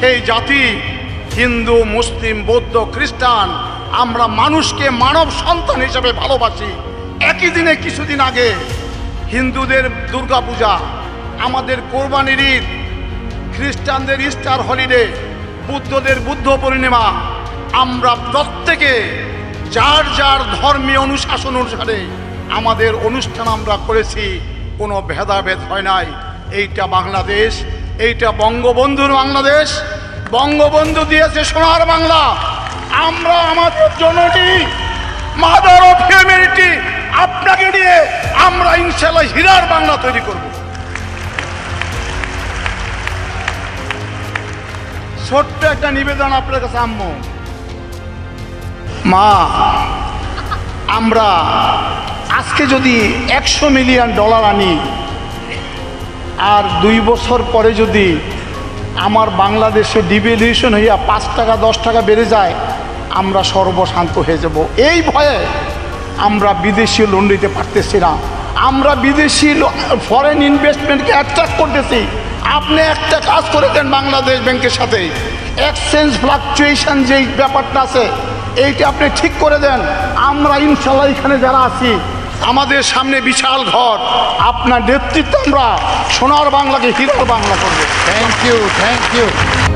সেই জাতি হিন্দু, মুসলিম, বৌদ্ধ, খ্রিস্টান, আমরা মানুষকে মানব সন্তান হিসেবে ভালোবাসি। একই দিনে কিছুদিন আগে হিন্দুদের দুর্গাপূজা, আমাদের কোরবানির ঈদ, খ্রিস্টানদের ইস্টার হলিডে, বুদ্ধদের বুদ্ধ পূর্ণিমা, আমরা প্রত্যেকে যার যার ধর্মীয় অনুশাসন অনুসারে আমাদের অনুষ্ঠান আমরা করেছি, কোনো ভেদাভেদ হয় নাই। এইটা বাংলাদেশ, এইটা বঙ্গবন্ধুর বাংলাদেশ। বঙ্গবন্ধু দিয়েছে সোনার বাংলা। আমরা আমাদের জননী, মাদার অফ হিউম্যানিটি, আপনাকে নিয়ে আমরা ইনশাআল্লাহ হীরার বাংলা তৈরি করব। ছোট্ট একটা নিবেদন আপনার কাছে আম্মু, মা, আমরা আজকে যদি $100 মিলিয়ন আনি আর 2 বছর পরে যদি আমার বাংলাদেশে ডিভ্যালুয়েশন হইয়া 5 টাকা 10 টাকা বেড়ে যায়, আমরা সর্বশান্ত হয়ে যাব। এই ভয়ে আমরা বিদেশি লোন নিতে পারতেছি না। আমরা বিদেশি ফরেন ইনভেস্টমেন্টকে অ্যাট্রাক্ট করতেছি। আপনি একটা কাজ করে দেন বাংলাদেশ ব্যাংকের সাথে, এক্সচেঞ্জ ফ্লাকচুয়েশন যেই ব্যাপারটা আছে এইটা আপনি ঠিক করে দেন। আমরা ইনশাল্লাহ এখানে যারা আছি, আমাদের সামনে বিশাল ঘর, আপনার নেতৃত্বে আমরা সোনার বাংলাকে হীরার বাংলা করব। Thank you.